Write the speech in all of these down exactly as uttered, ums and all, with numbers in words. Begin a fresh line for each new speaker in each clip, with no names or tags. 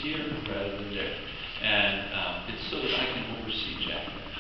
here rather than there. And um, it's so that I can oversee Jack.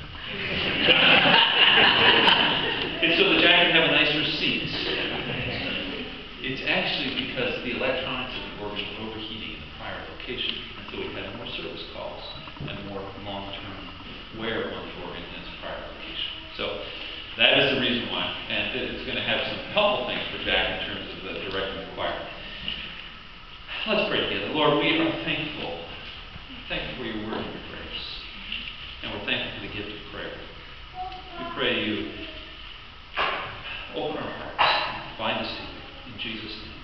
It's so that Jack can have a nicer seat. It's actually because the electronics of the organ were overheating in the prior location, and so we had more service calls and more long-term wear on the organ in its prior location. So that is the reason why, and it's going to have some helpful things for Jack in terms of the directing the choir. Let's pray together. Lord, we are thankful. Thankful for your word and your grace. And we're thankful for the gift of prayer. We pray you open our hearts, bind us to you. In Jesus' name.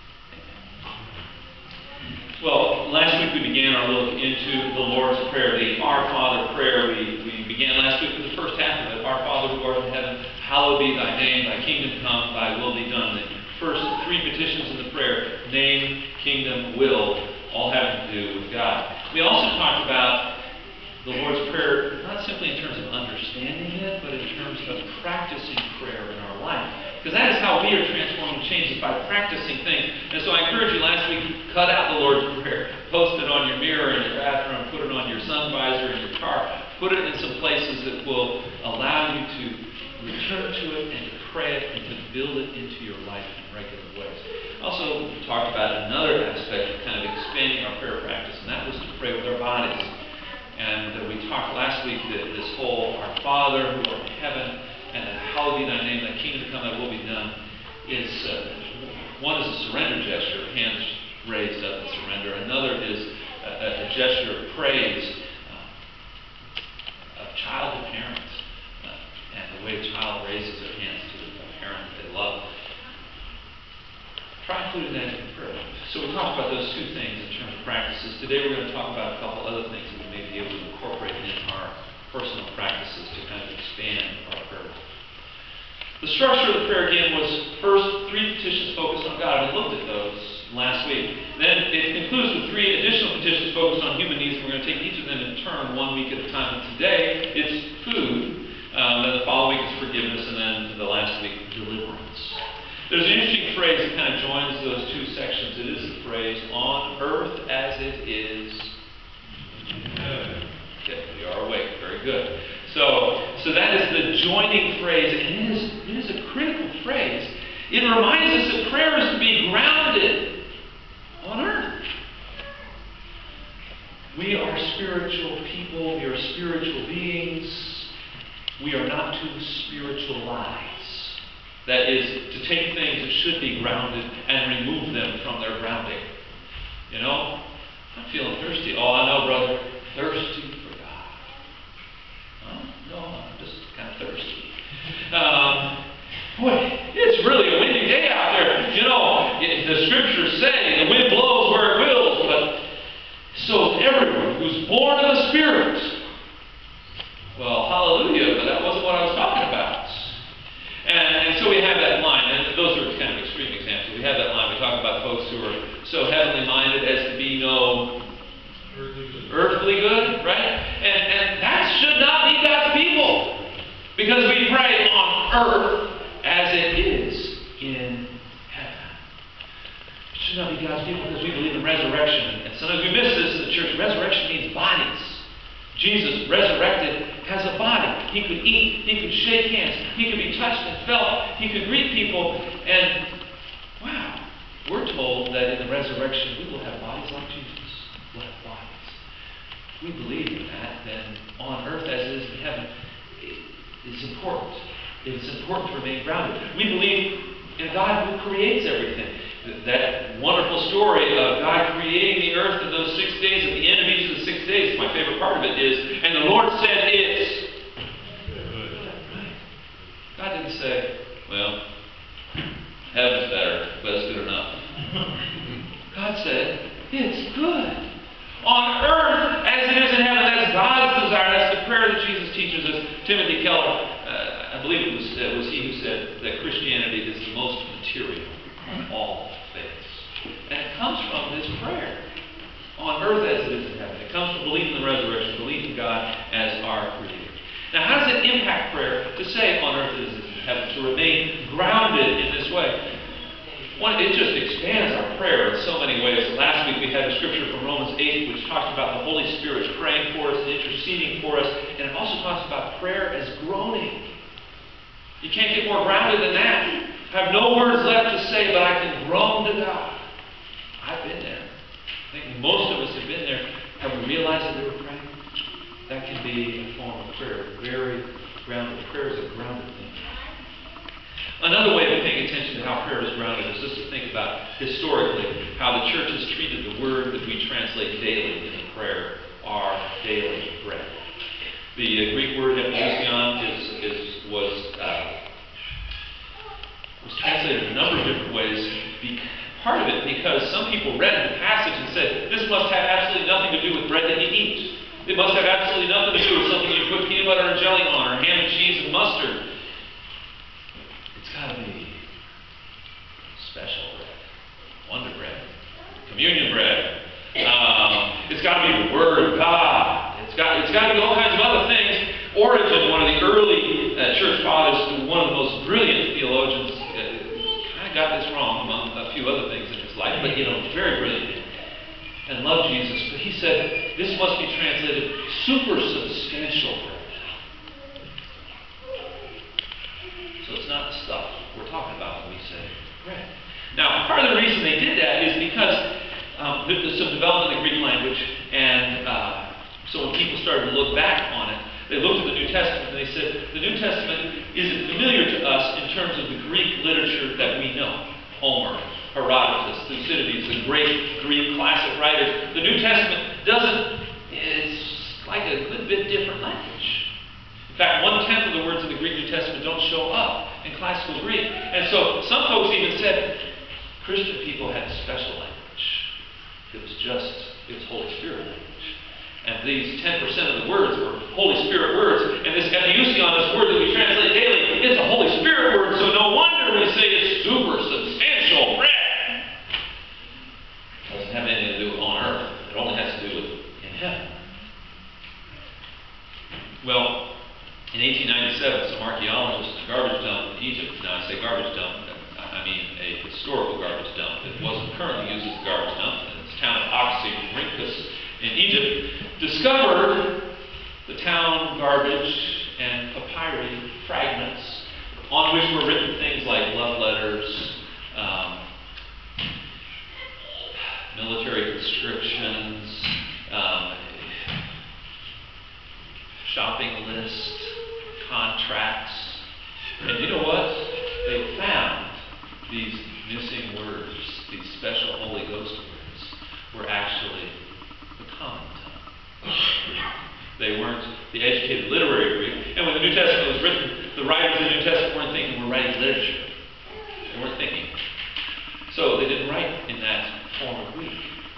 Amen. Well, last week we began our look into the Lord's Prayer, the Our Father prayer. We, we began last week with the first half of it. Our Father who art in heaven, hallowed be thy name, thy kingdom come, thy will be done. The first three petitions in the prayer, name, kingdom, will, all having to do with God. We also talked about the Lord's Prayer, not simply in terms of understanding it, but in terms of practicing prayer in our life. Because that is how we are transformed and changed, by practicing things. And so I encourage you last week, cut out the Lord's Prayer. Post it on your mirror in your bathroom, put it on your sun visor in your car. Put it in some places that will allow you to return to it and to pray it and to build it into your life in regular ways. Also, we talked about another aspect of kind of expanding our prayer practice, and that was to pray with our bodies. And uh, we talked last week that this whole Our Father who art in heaven, and hallowed be thy name, thy kingdom come, thy will be done, is uh, one is a surrender gesture, hands raised up in surrender. Another is a, a gesture of praise, uh, of child to parent, uh, and the way a child raises their hands to a parent that they love. Try including that in your prayer. So we talked about those two things in terms of practices. Today we're going to talk about a couple other things that we may be able to incorporate in our personal practices to kind of expand our prayer. The structure of the prayer again was first three petitions focused on God. We looked at those last week. Then it concludes with three additional petitions focused on human needs. We're going to take each of them in turn, one week at a time. And today it's food. Um, then the following week is forgiveness, and then the last week deliverance. There's an interesting phrase that kind of joins those two sections. It is the phrase, on earth as it is in heaven. Okay, we are awake. Very good. So, so that is the joining phrase, and it is, it is a critical phrase. It reminds us that prayer is to be grounded on earth. We are spiritual people. We are spiritual beings. We are not to spiritualize. That is, to take things that should be grounded and remove them from their grounding. You know, I'm feeling thirsty. Oh, I know, brother. Thirsty for God. Huh? No, I'm just kind of thirsty. Um, boy, it's really a windy day out there. You know, the scriptures say the wind blows where it wills, but so is everyone who's born of the Spirit. Well, hallelujah, but that wasn't what I was talking about. And, and so we have that line, and those are kind of extreme examples. We have that line. We talk about folks who are so heavenly minded as to be no earthly good, earthly good right? And, and that should not be God's people. Because we pray on earth as it is in heaven. It should not be God's people because we believe in resurrection. And sometimes we miss this in the church. Resurrection means bodies. Jesus, resurrected, has a body. He could eat. He could shake hands. He could be touched and felt. He could greet people. And, wow, we're told that in the resurrection we will have bodies like Jesus. We'll have bodies. If we believe in that, then on earth as it is in heaven, it's important. It's important to remain grounded. We believe in God who creates everything. That wonderful story of God creating the earth in those six days, at the end of each of the six days, my favorite part of it is, and the Lord said it's good. God didn't say, well, heaven's better, but it's good enough. God said, it's good. On earth as it is in heaven. That's God's desire. That's the prayer that Jesus teaches us. Timothy Keller, uh, I believe it was, it was he who said that Christianity is the most material of all faiths. And it comes from this prayer. On earth as it is in heaven. It comes from believing in the resurrection, believing in God as our Creator. Now, how does it impact prayer to say on earth as it is in heaven, to remain grounded in this way? one, it just expands our prayer in so many ways. Last week we had a scripture from Romans eight which talked about the Holy Spirit praying for us and interceding for us. And it also talks about prayer as groaning. You can't get more grounded than that. I have no words left to say, but I can groan to God. I've been there. I think most of us have been there. Have we realized that we were praying? That can be a form of prayer. Very grounded. Prayer is a grounded thing. Another way of paying attention to how prayer is grounded is just to think about historically how the church has treated the word that we translate daily in prayer, our daily bread. The uh, Greek word epousion is, is was uh, was translated a number of different ways. Be, part of it because some people read the passage and said, this must have absolutely nothing to do with bread that you eat. It must have absolutely nothing to do with something you put peanut butter and jelly on, or ham and cheese and mustard. It's got to be special bread, wonder bread, communion bread. Um, it's got to be the Word of God. It's got it's got to be all kinds of other things. Origen, one of the early uh, church fathers, one of the most brilliant theologians, uh, kind of got this wrong among a few other things in his life, but you know, very brilliant and loved Jesus. But he said this must be translated super substantial bread. So it's not the stuff we're talking about when we say bread. Now, part of the reason they did that is because um, there's some development in the Greek language, and uh, so when people started to look back on it, they looked at the New Testament and they said, the New Testament isn't familiar to us in terms of the Greek literature that we know. Homer, Herodotus, Thucydides, the great Greek classic writers. The New Testament doesn't, it's like a good bit different language. In fact, one-tenth of the words in the Greek New Testament don't show up in classical Greek. And so some folks even said Christian people had special language. It was just, it was Holy Spirit language. And these ten percent of the words were Holy Spirit words. And this epousion, this word that we translate daily, it's a Holy Spirit word. So no wonder we say it's super substantial bread. It doesn't have anything to do with on earth. It only has to do with in heaven. Well, in eighteen ninety-seven, some archaeologists in a garbage dump in Egypt, now I say garbage dump, I mean a historical garbage dump that wasn't currently used as a garbage dump, in the town of Oxyrhynchus in Egypt, discovered the town garbage and papyri fragments on which were written things like love letters, um, military conscriptions, um, shopping lists, contracts. And you know what? They found these missing words, these special Holy Ghost words, were actually the common tongue. They weren't the educated literary Greek. And when the New Testament was written, the writers of the New Testament weren't thinking we're writing literature. They weren't thinking. So they didn't write in that form of Greek.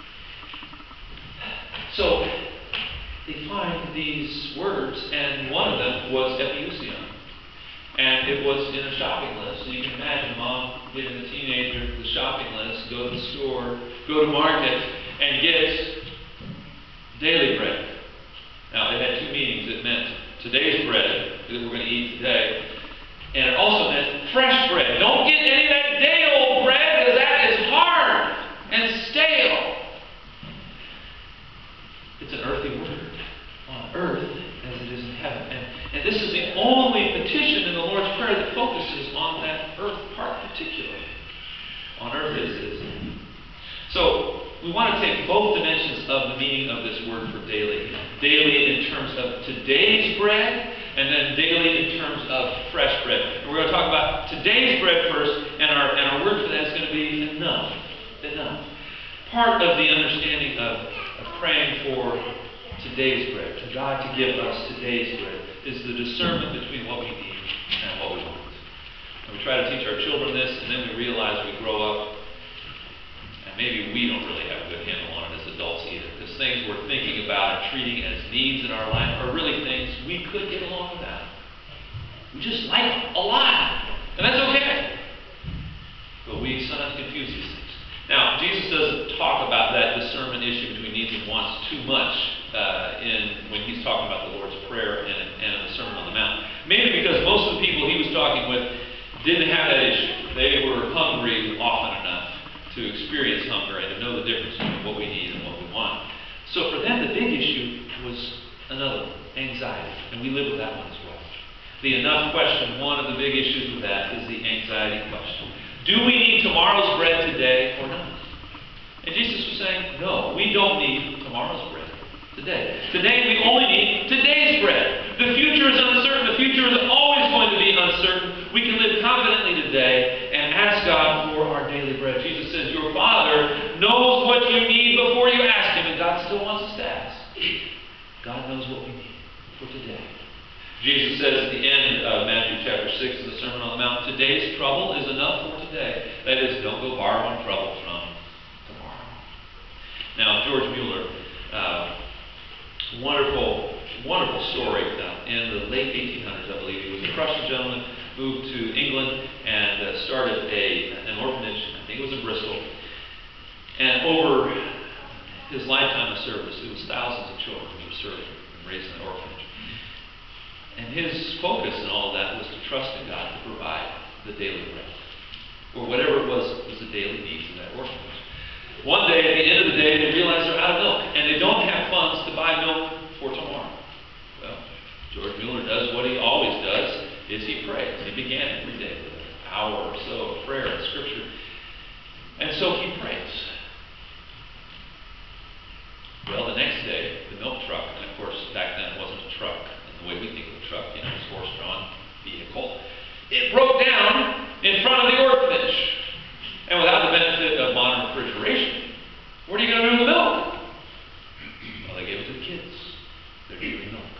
So they find these words, and one of them was epousion. And it was in a shopping list. So you can imagine mom giving the teenager the shopping list, go to the store, go to market, and get daily bread. Now, it had two meanings. It meant today's bread that we're going to eat today. And it also meant fresh bread. Don't get any of that day-old bread, because that is hard and stale. It's an earthy word on earth as it is in heaven. And, and this is the only petition in the Lord's Prayer that focuses on that earth part particularly. On earth as it is in heaven. So, we want to take both dimensions of the meaning of this word for daily. Daily in terms of today's bread, and then daily in terms of fresh bread. And we're going to talk about today's bread first, and our, and our word for that is going to be enough. Enough. Part of the understanding of, of praying for today's bread, to God to give us today's bread, is the discernment between what we need and what we want. And we try to teach our children this, and then we realize we grow up, and maybe we don't really have a good handle on it as adults either, because things we're thinking about and treating as needs in our life are really things we could get along without. We just like a lot, and that's okay. But we sometimes confuse these things. Now, Jesus doesn't talk about that discernment issue between needs and wants too much uh, in when he's talking about the Lord's Prayer and, and in the Sermon on the Mount. Mainly because most of the people he was talking with didn't have that issue. They were hungry often enough. to experience hunger and to know the difference between what we need and what we want. So for them, the big issue was another one, anxiety. And we live with that one as well. The enough question, one of the big issues with that is the anxiety question. Do we need tomorrow's bread today or not? And Jesus was saying, no, we don't need tomorrow's bread today. Today we only need today's bread. The future is uncertain. The future is always going to be uncertain. We can live confidently today and ask God for our daily bread. Jesus says, your Father knows what you need before you ask Him, and God still wants us to ask. God knows what we need for today. Jesus says at the end of Matthew chapter six of the Sermon on the Mount, today's trouble is enough for today. That is, don't go borrowing trouble from tomorrow. Now, George Mueller, uh, wonderful, wonderful story. Uh, in the late eighteen hundreds, I believe, he was a Prussian gentleman, moved to England and uh, started a, an orphanage. I think it was in Bristol. And over his lifetime of service, it was thousands of children who were served and raised in that orphanage. And his focus in all of that was to trust in God to provide the daily bread, or whatever it was was the daily needs of that orphanage. One day, at the end of the day, they realize they're out of milk, and they don't have funds to buy milk for tomorrow. Well, George Mueller does what he always does, is he prays. He began every day with an hour or so of prayer and scripture. And so he prays. Well, the next day, the milk truck, and of course, back then it wasn't a truck in the way we think of a truck, you know, it's a horse-drawn vehicle. It broke down in front of the orphanage. And without the benefit of modern refrigeration, what are you going to do with the milk? Well, they gave it to the kids. They're daily milk.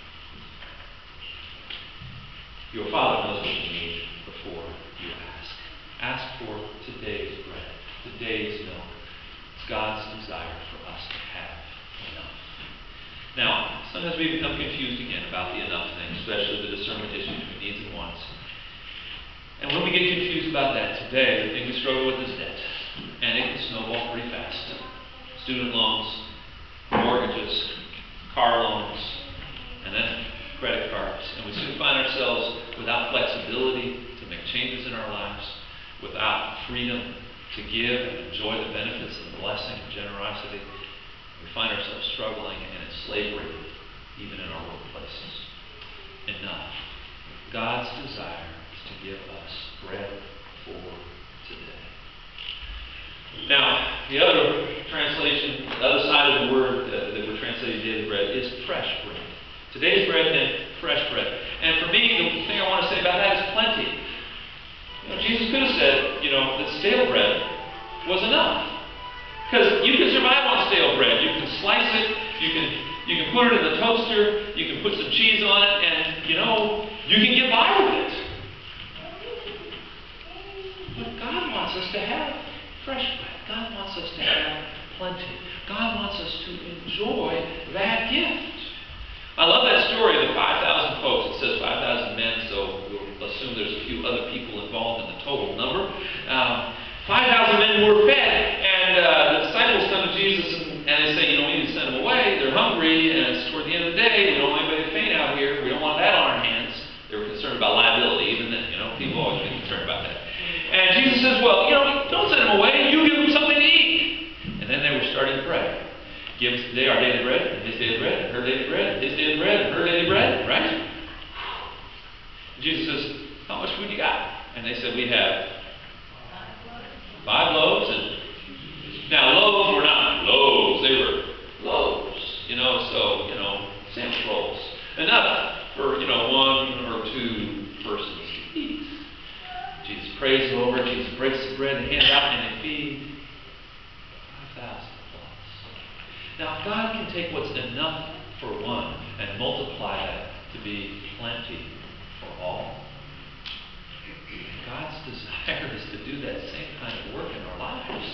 Your Father knows what you need before you ask. Ask for today's bread, today's milk. It's God's desire for us to have enough. Now, sometimes we become confused again about the enough thing, especially the discernment issue between needs and wants. And when we get confused about that today, the thing we struggle with is debt. And it can snowball pretty fast. Student loans, mortgages, car loans, and then credit cards. And we soon find ourselves without flexibility to make changes in our lives, without freedom to give and enjoy the benefits of the blessing and generosity. We find ourselves struggling and in slavery, even in our workplaces. Enough. God's desire to give us bread for today. Now, the other translation, the other side of the word uh, that we're translating daily bread is fresh bread. Today's bread meant fresh bread. And for me, the thing I want to say about that is plenty. You know, Jesus could have said, you know, that stale bread was enough. Because you can survive on stale bread. You can slice it, you can you can put it in the toaster, you can put some cheese on it, and, you know, you can get by with it. But God wants us to have fresh bread. God wants us to have plenty. God wants us to enjoy that gift. I love that story of the five thousand folks. It says five thousand men, so we'll assume there's a few other people involved in the total number. Um, five thousand men were fed, and uh, the disciples come to Jesus and, and they say, you know, we need to send them away. They're hungry, and it's toward the end of the day. We don't want anybody to faint out here. We don't want that on our hands. They were concerned about liability, even then. You know, people always been concerned about that. And Jesus says, well, you know, don't send them away. You give them something to eat. And then they were starting to pray. Give us today our daily bread, and his daily bread, and her daily bread, and his daily bread, and her daily bread, right? And Jesus says, how much food you got? And they said, we have five loaves. And now, loaves were not loaves. They were loaves. You know, so, you know, sandwich rolls. Enough for, you know, one or two persons to eat. Jesus prays over, Jesus breaks the bread and hands out, and they feed five thousand plus. Now, God can take what's enough for one and multiply that to be plenty for all. God's desire is to do that same kind of work in our lives.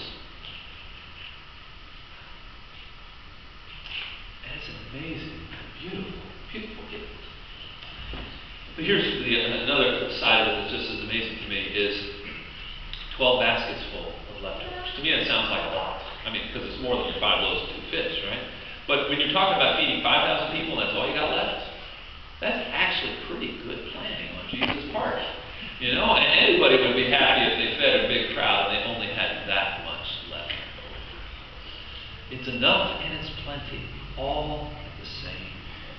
And it's an amazing, beautiful, beautiful gift. But here's the, another side of it that's just as amazing to me is twelve baskets full of leftovers. To me that sounds like a lot. I mean, because it's more than your five loaves and two fish, right? But when you're talking about feeding five thousand people and that's all you got left, that's actually pretty good planning on Jesus' part. You know, and anybody would be happy if they fed a big crowd and they only had that much It's enough and it's plenty, all at the same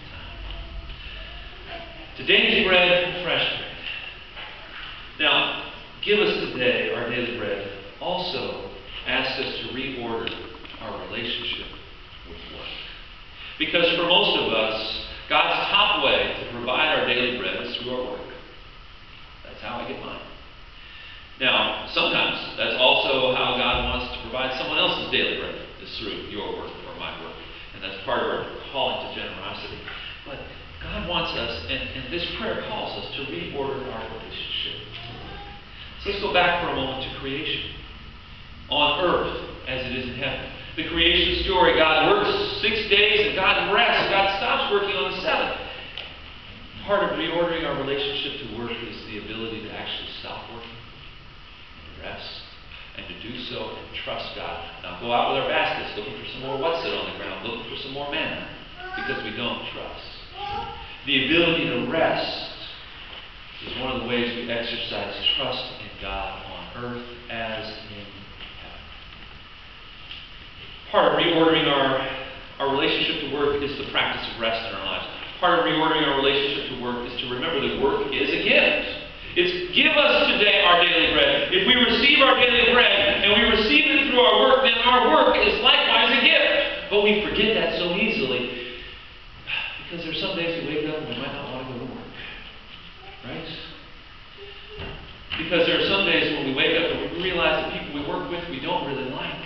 time. Today's bread, fresh bread. Now, give us today our daily bread. Also, ask us to reorder our relationship with work. Because for most of us, God's top way to provide our daily bread is through our work. That's how I get mine. Now, sometimes that's also how God wants to provide someone else's daily bread, is through your work or my work. And that's part of our calling to generosity. But God wants us, and, and this prayer calls us to reorder our relationship. So let's go back for a moment to creation. On earth as it is in heaven. The creation story, God works six days and God rests. God stops working on the seventh. Part of reordering our relationship to work is the ability to actually stop working and rest, and to do so and trust God. Now go out with our baskets looking for some more what's it on the ground, looking for some more manna, because we don't trust. The ability to rest is one of the ways we exercise trust in God on earth as in heaven. Part of reordering our, our relationship to work is the practice of rest in our lives. Part of reordering our relationship to work is to remember that work is a gift. It's give us today our daily bread. If we receive our daily bread and we receive it through our work, then our work is likewise a gift. But we forget that so easily because there's some days we wake up and we might not want to go to work. Right? Because there are some days when we wake up and we realize the people we work with we don't really like.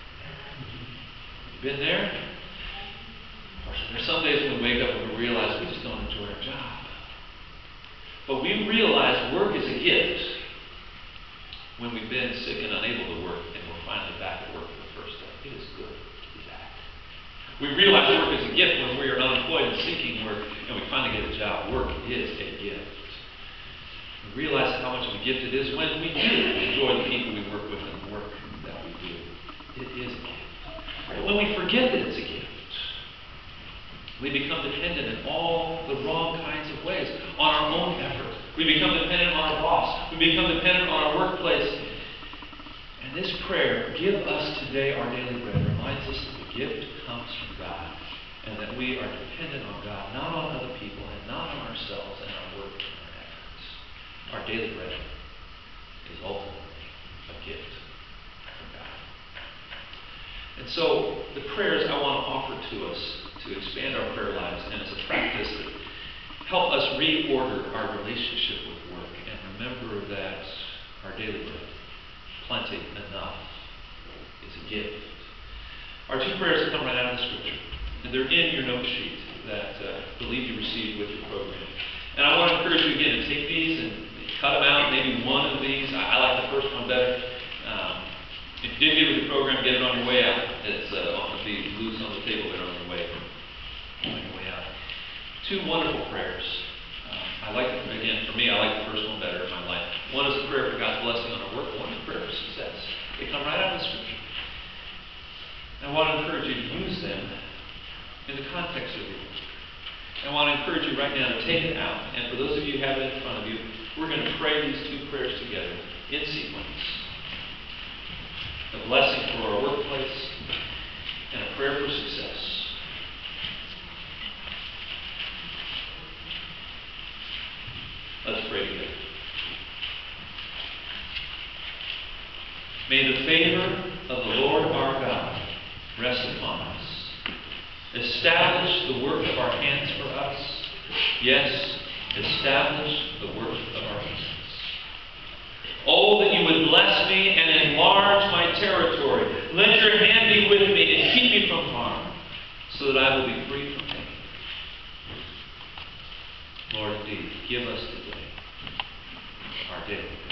Been there? There's some days when we wake up and we realize we just don't enjoy our job. But we realize work is a gift when we've been sick and unable to work and we're finally back at work for the first day. It is good to be back. We realize work is a gift when we are unemployed and seeking work and we finally get a job. Work is a gift. We realize how much of a gift it is when we do enjoy the people we work with and the work that we do. It is a gift. But when we forget that it's a gift, we become dependent in all the wrong kinds of ways on our own effort. We become dependent on our boss. We become dependent on our workplace. And this prayer, give us today our daily bread, reminds us that the gift comes from God and that we are dependent on God, not on other people and not on ourselves and our work and our efforts. Our daily bread is ultimately a gift from God. And so the prayers I want to offer to us to expand our prayer lives and as a practice that help us reorder our relationship with work and remember that our daily bread, plenty, enough, is a gift. Our two prayers come right out of the Scripture, and they're in your note sheet that uh, I believe you received with your program. And I want to encourage you again to take these and cut them out, maybe one of these. I, I like the first one better. Um, if you did get with the program, get it on your way out. It's uh, on the loose on the table there on your way. On your way out. Two wonderful prayers. Um, I like, again, for me, I like the first one better in my life. One is a prayer for God's blessing on our work. One is a prayer for success. They come right out of the Scripture. I want to encourage you to use them in the context of your work. I want to encourage you right now to take it out. And for those of you who have it in front of you, we're going to pray these two prayers together in sequence. A blessing for our workplace and a prayer for success. Let's pray together. May the favor of the Lord our God rest upon us. Establish the work of our hands for us. Yes, establish the work of our hands. Oh, that you would bless me and enlarge my territory. Let your hand be with me and keep me from harm, so that I will be free from pain. Lord, indeed, give us today our daily